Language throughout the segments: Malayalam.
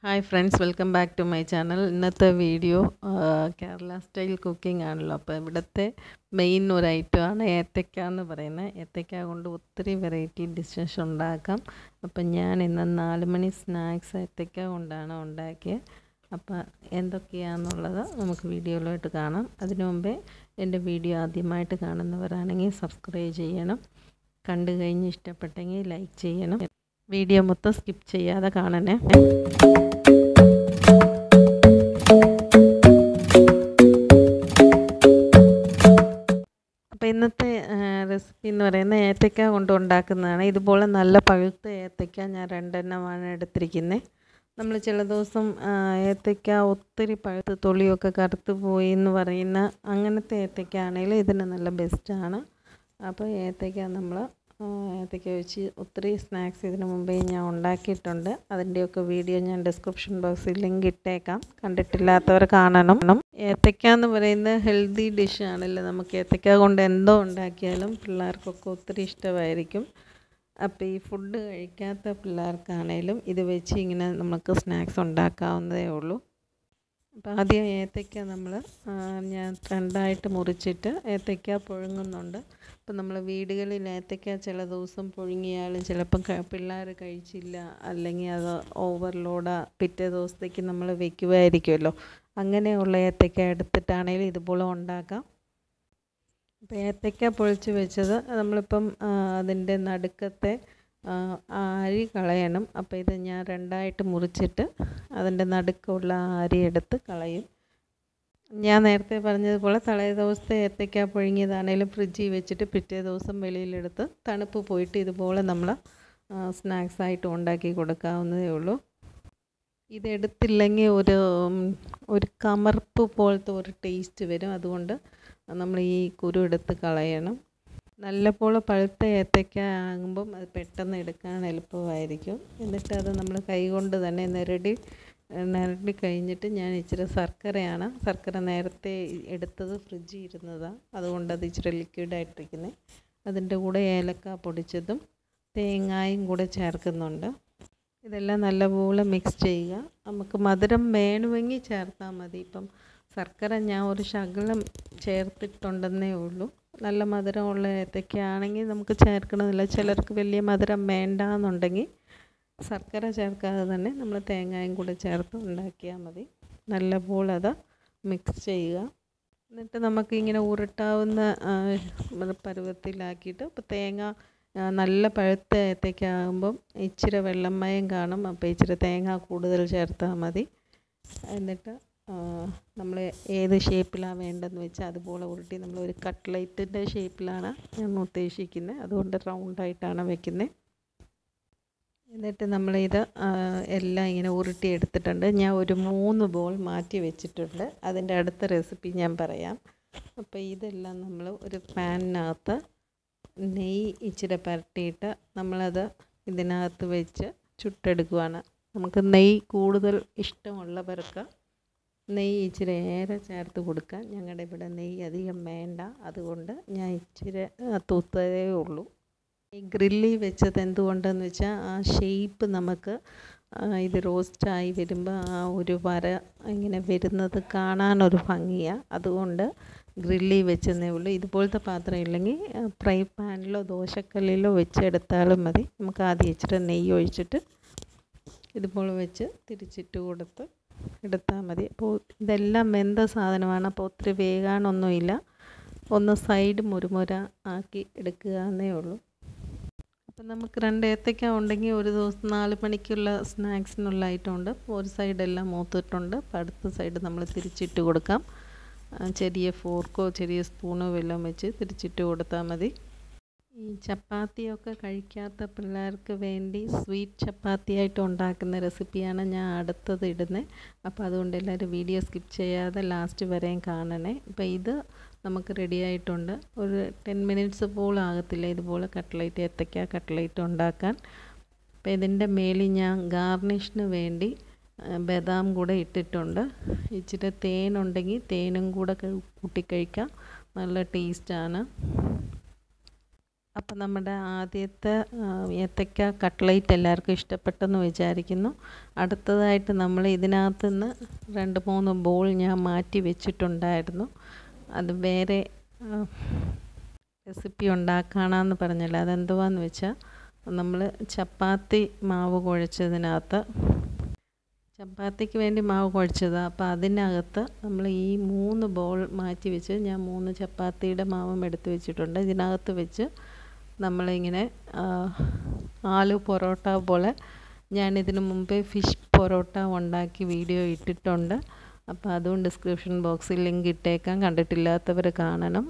Hi friends, welcome back to my channel. ഇന്നത്തെ വീഡിയോ കേരള സ്റ്റൈൽ കുക്കിംഗ് ആണല്ലോ. അപ്പോൾ ഇവിടുത്തെ മെയിൻ ഒരു ഐറ്റമാണ് ഏത്തക്ക എന്ന് പറയുന്നത്. ഏത്തക്ക കൊണ്ട് ഒത്തിരി വെറൈറ്റി ഡിഷസ് ഉണ്ടാക്കാം. അപ്പം ഞാൻ ഇന്ന് 4 മണി സ്നാക്സ് ഏത്തക്ക കൊണ്ടാണ് ഉണ്ടാക്കിയത്. അപ്പോൾ എന്തൊക്കെയാണെന്നുള്ളത് നമുക്ക് വീഡിയോയിലോട്ട് കാണാം. അതിനു മുമ്പേ എൻ്റെ വീഡിയോ ആദ്യമായിട്ട് കാണുന്നവരാണെങ്കിൽ സബ്സ്ക്രൈബ് ചെയ്യണം. കണ്ടു കഴിഞ്ഞ് ഇഷ്ടപ്പെട്ടെങ്കിൽ ലൈക്ക് ചെയ്യണം. വീഡിയോ മൊത്തം സ്കിപ്പ് ചെയ്യാതെ കാണണേ. അപ്പോൾ ഇന്നത്തെ റെസിപ്പി എന്ന് പറയുന്നത് ഏത്തക്ക കൊണ്ട് ഉണ്ടാക്കുന്നതാണ്. ഇതുപോലെ നല്ല പഴുത്ത ഏത്തക്ക ഞാൻ 2 എണ്ണമാണ് എടുത്തിരിക്കുന്നത്. നമ്മൾ ചില ദിവസം ഏത്തക്ക ഒത്തിരി പഴുത്ത് തൊളിയൊക്കെ കറുത്ത് പോയി എന്ന് പറയുന്ന അങ്ങനത്തെ ഏത്തക്ക ആണെങ്കിൽ ഇതിന് നല്ല ബെസ്റ്റാണ്. അപ്പോൾ ഏത്തക്ക വെച്ച് ഒത്തിരി സ്നാക്സ് ഇതിനു മുമ്പേ ഞാൻ ഉണ്ടാക്കിയിട്ടുണ്ട്. അതിൻ്റെയൊക്കെ വീഡിയോ ഞാൻ ഡിസ്ക്രിപ്ഷൻ ബോക്സിൽ ലിങ്ക് ഇട്ടേക്കാം. കണ്ടിട്ടില്ലാത്തവർ കാണണം. ഏത്തക്ക എന്ന് പറയുന്നത് ഹെൽത്തി ഡിഷാണല്ലോ. നമുക്ക് ഏത്തക്ക കൊണ്ട് എന്തോ ഉണ്ടാക്കിയാലും പിള്ളേർക്കൊക്കെ ഒത്തിരി ഇഷ്ടമായിരിക്കും. അപ്പോൾ ഈ ഫുഡ് കഴിക്കാത്ത പിള്ളേർക്കാണേലും ഇത് വെച്ച് ഇങ്ങനെ നമുക്ക് സ്നാക്സ് ഉണ്ടാക്കാവുന്നതേ ഉള്ളൂ. അപ്പോൾ ആദ്യം ഏത്തക്ക ഞാൻ 2ആയിട്ട് മുറിച്ചിട്ട് ഏത്തക്ക പുഴുങ്ങുന്നുണ്ട്. അപ്പോൾ നമ്മൾ വീടുകളിൽ ഏത്തക്ക ചില ദിവസം പുഴുങ്ങിയാലും ചിലപ്പം പിള്ളേർ കഴിച്ചില്ല, അല്ലെങ്കിൽ അത് ഓവർലോഡാ പിറ്റേ ദിവസത്തേക്ക് നമ്മൾ വെക്കുമായിരിക്കുമല്ലോ. അങ്ങനെയുള്ള ഏത്തക്ക എടുത്തിട്ടാണെങ്കിലും ഇതുപോലെ ഉണ്ടാക്കാം. അപ്പോൾ ഏത്തക്ക പൊളിച്ച് വെച്ചത് നമ്മളിപ്പം അതിൻ്റെ നടുക്കത്തെ അരി കളയണം. അപ്പോൾ ഇത് ഞാൻ 2ആയിട്ട് മുറിച്ചിട്ട് അതിൻ്റെ നടുക്കുള്ള അരി എടുത്ത് കളയും. ഞാൻ നേരത്തെ പറഞ്ഞതുപോലെ തലേ ദിവസത്തെ ഏത്തക്ക പുഴുങ്ങിയതാണേലും ഫ്രിഡ്ജിൽ വെച്ചിട്ട് പിറ്റേ ദിവസം വെളിയിലെടുത്ത് തണുപ്പ് പോയിട്ട് ഇതുപോലെ നമ്മൾ സ്നാക്സായിട്ട് ഉണ്ടാക്കി കൊടുക്കാവുന്നതേ ഉള്ളൂ. ഇതെടുത്തില്ലെങ്കിൽ ഒരു കമർപ്പ് പോലത്തെ ഒരു ടേസ്റ്റ് വരും. അതുകൊണ്ട് നമ്മൾ ഈ കുരു എടുത്ത് കളയണം. നല്ലപോലെ പഴുത്ത ഏത്തക്ക ആകുമ്പം അത് പെട്ടെന്ന് എടുക്കാൻ എളുപ്പമായിരിക്കും. എന്നിട്ട് അത് നമ്മൾ കൈകൊണ്ട് തന്നെ നിരടി കഴിഞ്ഞിട്ട് ഞാൻ ഇച്ചിരി ശർക്കര നേരത്തെ എടുത്തത് ഫ്രിഡ്ജിൽ ഇരുന്നതാണ്. അതുകൊണ്ട് അത് ഇച്ചിരി ലിക്വിഡായിട്ടിരിക്കുന്നത്. അതിൻ്റെ കൂടെ ഏലക്ക പൊടിച്ചതും തേങ്ങായും കൂടെ ചേർക്കുന്നുണ്ട്. ഇതെല്ലാം നല്ലപോലെ മിക്സ് ചെയ്യുക. നമുക്ക് മധുരം വേണമെങ്കിൽ ചേർത്താൽ മതി. ഇപ്പം ശർക്കര ഞാൻ ഒരു ശകലം ചേർത്തിട്ടുണ്ടെന്നേ ഉള്ളൂ. നല്ല മധുരമുള്ള ഏത്തക്ക ആണെങ്കിൽ നമുക്ക് ചേർക്കണമെന്നില്ല. ചിലർക്ക് വലിയ മധുരം വേണ്ടാന്നുണ്ടെങ്കിൽ ശർക്കര ചേർക്കാതെ തന്നെ നമ്മൾ തേങ്ങയും കൂടെ ചേർത്ത് ഉണ്ടാക്കിയാൽ മതി. നല്ലപോലെ അത് മിക്സ് ചെയ്യുക. എന്നിട്ട് നമുക്കിങ്ങനെ ഉരുട്ടാവുന്ന പരുവത്തിലാക്കിയിട്ട്, ഇപ്പോൾ തേങ്ങ നല്ല പഴുത്ത ഏത്തക്ക ആകുമ്പം ഇച്ചിരി വെള്ളമയം കാണും. അപ്പോൾ ഇച്ചിരി തേങ്ങ കൂടുതൽ ചേർത്താൽ മതി. എന്നിട്ട് നമ്മൾ ഏത് ഷേപ്പിലാണ് വേണ്ടതെന്ന് വെച്ചാൽ അതുപോലെ ഉരുട്ടി നമ്മൾ ഒരു കട്ട്ലൈറ്റിൻ്റെ ഷേപ്പിലാണ് ഞാൻ ഉദ്ദേശിക്കുന്നത്. അതുകൊണ്ട് റൗണ്ടായിട്ടാണ് വെക്കുന്നത്. എന്നിട്ട് നമ്മളിത് എല്ലാം ഇങ്ങനെ ഉരുട്ടി എടുത്തിട്ടുണ്ട്. ഞാൻ ഒരു 3 ബോൾ മാറ്റി വെച്ചിട്ടുണ്ട്. അതിൻ്റെ അടുത്ത റെസിപ്പി ഞാൻ പറയാം. അപ്പോൾ ഇതെല്ലാം നമ്മൾ ഒരു പാനിനകത്ത് നെയ്യ് ഇച്ചിരി പുരട്ടിയിട്ട് നമ്മളത് ഇതിനകത്ത് വെച്ച് ചുട്ടെടുക്കുവാണ്. നമുക്ക് നെയ്യ് കൂടുതൽ ഇഷ്ടമുള്ളവർക്ക് നെയ്യ് ഇച്ചിരി ഏറെ ചേർത്ത് കൊടുക്കാം. ഞങ്ങളുടെ ഇവിടെ നെയ്യ് അധികം വേണ്ട. അതുകൊണ്ട് ഞാൻ ഇച്ചിരി തൂത്തതേ ഉള്ളൂ. ഈ ഗ്രില്ലിൽ വെച്ചത് എന്തുകൊണ്ടെന്ന് വെച്ചാൽ ആ ഷേപ്പ് നമുക്ക് ഇത് റോസ്റ്റായി വരുമ്പോൾ ആ ഒരു വര ഇങ്ങനെ വരുന്നത് കാണാനൊരു ഭംഗിയാണ്. അതുകൊണ്ട് ഗ്രില്ലിൽ വെച്ചെന്നേ ഉള്ളൂ. ഇതുപോലത്തെ പാത്രം ഇല്ലെങ്കിൽ ഫ്രൈ പാനിലോ ദോശക്കല്ലിലോ വെച്ചെടുത്താലും മതി. നമുക്ക് ആദ്യം ഇച്ചിരി നെയ്യ് ഒഴിച്ചിട്ട് ഇതുപോലെ വെച്ച് തിരിച്ചിട്ട് കൊടുത്ത് എടുത്താൽ മതി. അപ്പോൾ ഇതെല്ലാം വെന്ത സാധനമാണ്. അപ്പോൾ ഒത്തിരി വേകാനൊന്നുമില്ല. ഒന്ന് സൈഡ് മുരുമുര ആക്കി എടുക്കുക എന്നേ ഉള്ളൂ. അപ്പം നമുക്ക് 2 ഏത്തക്ക ഉണ്ടെങ്കിൽ ഒരു ദിവസം 4 മണിക്കുള്ള സ്നാക്സിനുള്ള ഐറ്റം ഉണ്ട്. ഒരു സൈഡെല്ലാം മൂത്തിട്ടുണ്ട്. അപ്പോൾ അടുത്ത സൈഡ് നമ്മൾ തിരിച്ചിട്ട് കൊടുക്കാം. ചെറിയ ഫോർക്കോ ചെറിയ സ്പൂണോ വല്ലതും വെച്ച് തിരിച്ചിട്ട് കൊടുത്താൽ മതി. ഈ ചപ്പാത്തിയൊക്കെ കഴിക്കാത്ത പിള്ളേർക്ക് വേണ്ടി സ്വീറ്റ് ചപ്പാത്തിയായിട്ട് ഉണ്ടാക്കുന്ന റെസിപ്പിയാണ് ഞാൻ അടുത്തത് ഇടുന്നത്. അപ്പോൾ അതുകൊണ്ട് എല്ലാവരും വീഡിയോ സ്കിപ്പ് ചെയ്യാതെ ലാസ്റ്റ് വരെയും കാണണേ. അപ്പോൾ ഇത് നമുക്ക് റെഡി ആയിട്ടുണ്ട്. ഒരു 10 മിനിറ്റ്സ് പോലും ആകത്തില്ല ഇതുപോലെ ഏത്തക്ക കട്ട്ലൈറ്റ് ഉണ്ടാക്കാൻ. അപ്പോൾ ഇതിൻ്റെ മേലിൽ ഞാൻ ഗാർണിഷിന് വേണ്ടി ബദാം കൂടെ ഇട്ടിട്ടുണ്ട്. ഇച്ചിരി തേനുണ്ടെങ്കിൽ തേനും കൂടെ കൂട്ടിക്കഴിക്കാം. നല്ല ടേസ്റ്റാണ്. അപ്പോൾ നമ്മുടെ ആദ്യത്തെ ഏത്തക്ക കട്ട്ലേറ്റ് എല്ലാവർക്കും ഇഷ്ടപ്പെട്ടെന്ന് വിചാരിക്കുന്നു. അടുത്തതായിട്ട് നമ്മൾ ഇതിനകത്ത് നിന്ന് 2-3 ബോൾ ഞാൻ മാറ്റി വെച്ചിട്ടുണ്ടായിരുന്നു. അത് വേറെ റെസിപ്പി ഉണ്ടാക്കാനാന്ന് പറഞ്ഞല്ലോ. അതെന്തുവാന്ന് വെച്ചാൽ നമ്മൾ ചപ്പാത്തി മാവ് കുഴച്ചതിനകത്ത് ചപ്പാത്തിക്ക് വേണ്ടി മാവ് കുഴച്ചതാണ്. അപ്പോൾ അതിനകത്ത് നമ്മൾ ഈ 3 ബോൾ മാറ്റി വെച്ച് ഞാൻ 3 ചപ്പാത്തിയുടെ മാവും എടുത്ത് വെച്ചിട്ടുണ്ട്. ഇതിനകത്ത് വെച്ച് നമ്മളിങ്ങനെ ആലു പൊറോട്ട പോലെ ഞാനിതിന് മുമ്പേ ഫിഷ് പൊറോട്ട ഉണ്ടാക്കി വീഡിയോ ഇട്ടിട്ടുണ്ട്. അപ്പോൾ അതും ഡിസ്ക്രിപ്ഷൻ ബോക്സിൽ ലിങ്ക് ഇട്ടേക്കാം, കണ്ടിട്ടില്ലാത്തവർ കാണണം.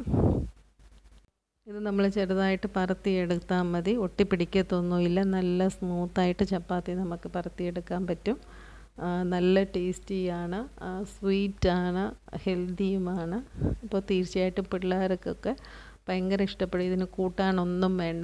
ഇത് നമ്മൾ ചെറുതായിട്ട് പരത്തിയെടുത്താൽ മതി, ഒട്ടിപ്പിടിക്കത്തൊന്നുമില്ല. നല്ല സ്മൂത്തായിട്ട് ചപ്പാത്തി നമുക്ക് പരത്തിയെടുക്കാൻ പറ്റും. നല്ല ടേസ്റ്റിയാണ്, സ്വീറ്റാണ്, ഹെൽത്തിയുമാണ്. അപ്പോൾ തീർച്ചയായിട്ടും പിള്ളേർക്കൊക്കെ ഭയങ്കര ഇഷ്ടപ്പെടും. ഇതിന് കൂട്ടാനൊന്നും വേണ്ട,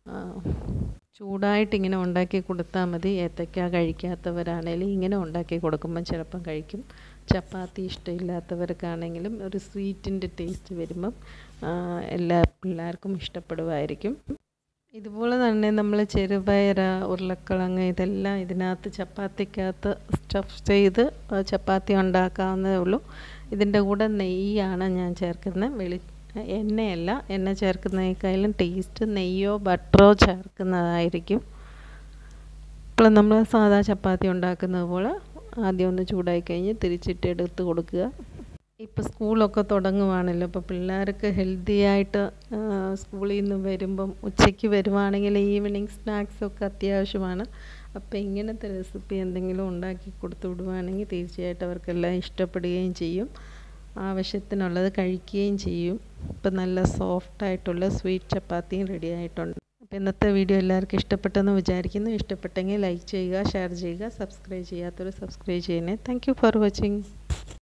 ചൂടായിട്ട് ഇങ്ങനെ ഉണ്ടാക്കി കൊടുത്താൽ മതി. ഏത്തക്ക കഴിക്കാത്തവരാണെങ്കിലും ഇങ്ങനെ ഉണ്ടാക്കി കൊടുക്കുമ്പം ചിലപ്പം കഴിക്കും. ചപ്പാത്തി ഇഷ്ടമില്ലാത്തവർക്കാണെങ്കിലും ഒരു സ്വീറ്റിൻ്റെ ടേസ്റ്റ് വരുമ്പം എല്ലാ പിള്ളേർക്കും ഇഷ്ടപ്പെടുമായിരിക്കും. ഇതുപോലെ തന്നെ നമ്മൾ ചെറുപയർ, ഉരുളക്കിഴങ്ങ് ഇതെല്ലാം ഇതിനകത്ത് ചപ്പാത്തിക്കകത്ത് സ്റ്റഫ് ചെയ്ത് ചപ്പാത്തി ഉണ്ടാക്കാവുന്നതേ ഉള്ളൂ. ഇതിൻ്റെ കൂടെ നെയ്യാണ് ഞാൻ ചേർക്കുന്നത്, എണ്ണയല്ല. എണ്ണ ചേർക്കുന്നതിനേക്കാളും ടേസ്റ്റ് നെയ്യോ ബട്ടറോ ചേർക്കുന്നതായിരിക്കും. ഇപ്പോൾ നമ്മൾ സാധാ ചപ്പാത്തി ഉണ്ടാക്കുന്നത് പോലെ ആദ്യം ഒന്ന് ചൂടായി കഴിഞ്ഞ് തിരിച്ചിട്ട് എടുത്ത് കൊടുക്കുക. ഇപ്പോൾ സ്കൂളൊക്കെ തുടങ്ങുവാണല്ലോ. അപ്പോൾ പിള്ളേർക്ക് ഹെൽത്തി ആയിട്ട് സ്കൂളിൽ നിന്ന് വരുമ്പം ഉച്ചയ്ക്ക് വരുവാണെങ്കിൽ ഈവനിങ് സ്നാക്സൊക്കെ അത്യാവശ്യമാണ്. അപ്പോൾ ഇങ്ങനത്തെ റെസിപ്പി എന്തെങ്കിലും ഉണ്ടാക്കി കൊടുത്തു വിടുവാണെങ്കിൽ തീർച്ചയായിട്ടും അവർക്കെല്ലാം ഇഷ്ടപ്പെടുകയും ചെയ്യും, ആവശ്യത്തിനുള്ളത് കഴിക്കുകയും ചെയ്യും. ഇപ്പം നല്ല സോഫ്റ്റായിട്ടുള്ള സ്വീറ്റ് ചപ്പാത്തിയും റെഡി ആയിട്ടുണ്ട്. അപ്പോൾ ഇന്നത്തെ വീഡിയോ എല്ലാവർക്കും ഇഷ്ടപ്പെട്ടെന്ന് വിചാരിക്കുന്നു. ഇഷ്ടപ്പെട്ടെങ്കിൽ ലൈക്ക് ചെയ്യുക, ഷെയർ ചെയ്യുക, സബ്സ്ക്രൈബ് ചെയ്യാത്തവർ സബ്സ്ക്രൈബ് ചെയ്യണേ. Thank you for watching.